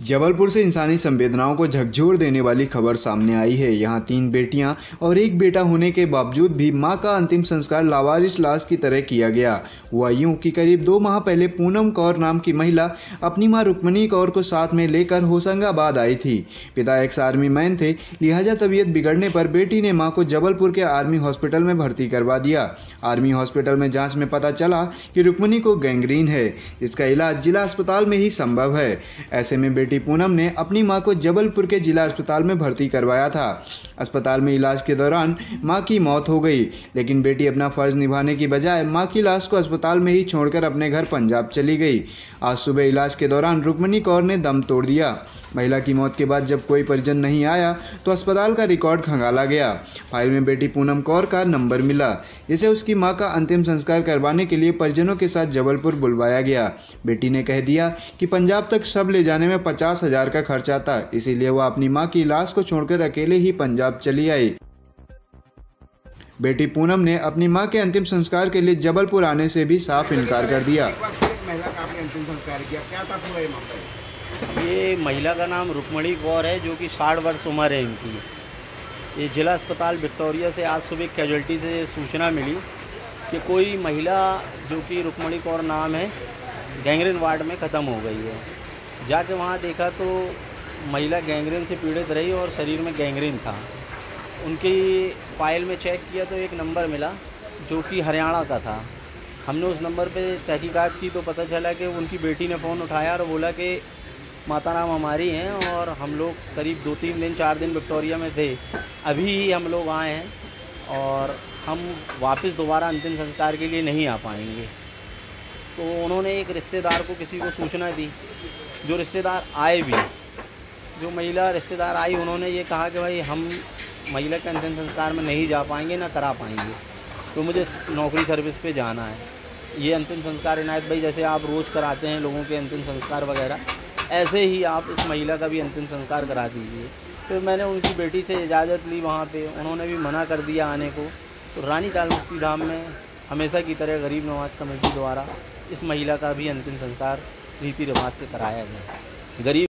जबलपुर से इंसानी संवेदनाओं को झकझोर देने वाली खबर सामने आई है। यहां 3 बेटियां और 1 बेटा होने के बावजूद भी मां का अंतिम संस्कार लावारिस लाश की तरह किया गया। हुआ यूं कि करीब 2 माह पहले पूनम कौर नाम की महिला अपनी मां रुक्मणी कौर को साथ में लेकर होशंगाबाद आई थी। पिता एक्स आर्मी मैन थे, लिहाजा तबीयत बिगड़ने पर बेटी ने मां को जबलपुर के आर्मी हॉस्पिटल में भर्ती करवा दिया। आर्मी हॉस्पिटल में जाँच में पता चला कि रुक्मणी को गैंग्रीन है, जिसका इलाज जिला अस्पताल में ही संभव है। ऐसे में बेटी पूनम ने अपनी मां को जबलपुर के जिला अस्पताल में भर्ती करवाया था। अस्पताल में इलाज के दौरान मां की मौत हो गई, लेकिन बेटी अपना फर्ज निभाने की बजाय मां की लाश को अस्पताल में ही छोड़कर अपने घर पंजाब चली गई। आज सुबह इलाज के दौरान रुक्मणी कौर ने दम तोड़ दिया। महिला की मौत के बाद जब कोई परिजन नहीं आया तो अस्पताल का रिकॉर्ड खंगाला गया। फाइल में बेटी पूनम कौर का नंबर मिला, जिसे उसकी मां का अंतिम संस्कार करवाने के लिए परिजनों के साथ जबलपुर बुलवाया गया। बेटी ने कह दिया कि पंजाब तक शव ले जाने में 50,000 का खर्चा था, इसीलिए वह अपनी मां की लाश को छोड़कर अकेले ही पंजाब चली आई। बेटी पूनम ने अपनी मां के अंतिम संस्कार के लिए जबलपुर आने से भी साफ इनकार कर दिया। ये महिला का नाम रुक्मणी कौर है, जो कि 60 वर्ष उम्र है इनकी। ये जिला अस्पताल विक्टोरिया से आज सुबह कैजुअल्टी से सूचना मिली कि कोई महिला जो कि रुक्मणी कौर नाम है, गैंग्रीन वार्ड में ख़त्म हो गई है। जाके वहाँ देखा तो महिला गैंग्रीन से पीड़ित रही और शरीर में गैंग्रीन था। उनकी फ़ाइल में चेक किया तो एक नंबर मिला जो कि हरियाणा का था। हमने उस नंबर पे तहकीकात की तो पता चला कि उनकी बेटी ने फ़ोन उठाया और बोला कि माता राम हमारी हैं और हम लोग करीब 2-3 दिन 4 दिन विक्टोरिया में थे, अभी ही हम लोग आए हैं और हम वापस दोबारा अंतिम संस्कार के लिए नहीं आ पाएंगे। तो उन्होंने एक रिश्तेदार को किसी को सूचना दी, जो रिश्तेदार आए भी। जो महिला रिश्तेदार आई उन्होंने ये कहा कि भाई हम महिला के अंतिम संस्कार में नहीं जा पाएंगे, ना करा पाएंगे, तो मुझे नौकरी सर्विस पे जाना है। ये अंतिम संस्कार इनायत भाई जैसे आप रोज़ कराते हैं लोगों के अंतिम संस्कार वगैरह, ऐसे ही आप इस महिला का भी अंतिम संस्कार करा दीजिए। तो मैंने उनकी बेटी से इजाज़त ली वहाँ पे, उन्होंने भी मना कर दिया आने को। तो रानी ताल मुक्ति धाम में हमेशा की तरह गरीब नवाज कमेटी द्वारा इस महिला का भी अंतिम संस्कार रीति रिवाज से कराया गया। गरीब